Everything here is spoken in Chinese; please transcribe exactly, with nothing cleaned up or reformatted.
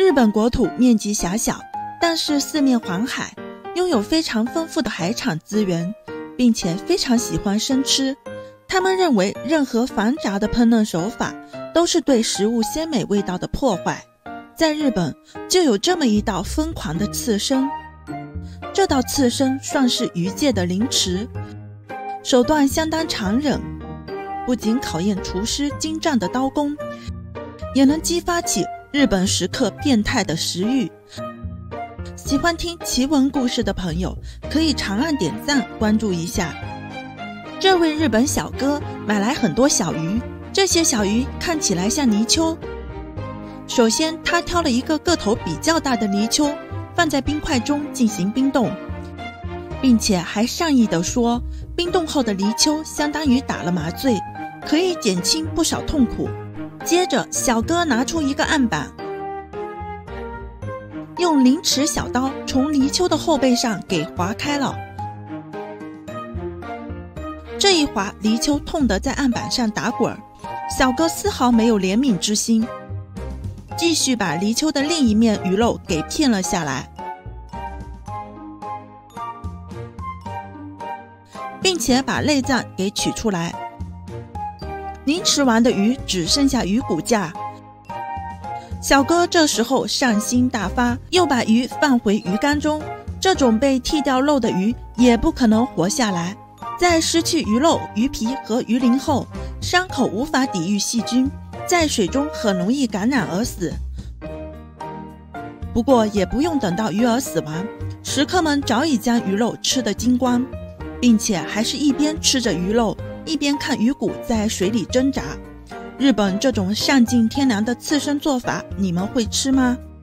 日本国土面积狭小，但是四面环海，拥有非常丰富的海产资源，并且非常喜欢生吃。他们认为任何繁杂的烹饪手法都是对食物鲜美味道的破坏。在日本就有这么一道疯狂的刺身，这道刺身算是鱼界的凌迟，手段相当残忍，不仅考验厨师精湛的刀工，也能激发起日本食客变态的食欲。喜欢听奇闻故事的朋友可以长按点赞关注一下。这位日本小哥买来很多小鱼，这些小鱼看起来像泥鳅。首先他挑了一个个头比较大的泥鳅，放在冰块中进行冰冻，并且还善意地说，冰冻后的泥鳅相当于打了麻醉，可以减轻不少痛苦。接着小哥拿出一个案板，用凌迟小刀从泥鳅的后背上给划开了。这一划，泥鳅痛得在案板上打滚，小哥丝毫没有怜悯之心，继续把泥鳅的另一面鱼肉给片了下来，并且把内脏给取出来。凌迟完的鱼只剩下鱼骨架，小哥这时候善心大发，又把鱼放回鱼缸中。这种被剔掉肉的鱼也不可能活下来，在失去鱼肉、鱼皮和鱼鳞后，伤口无法抵御细菌，在水中很容易感染而死。不过也不用等到鱼儿死亡，食客们早已将鱼肉吃得精光，并且还是一边吃着鱼肉，一边看鱼骨在水里挣扎。日本这种丧尽天良的刺身做法，你们会吃吗？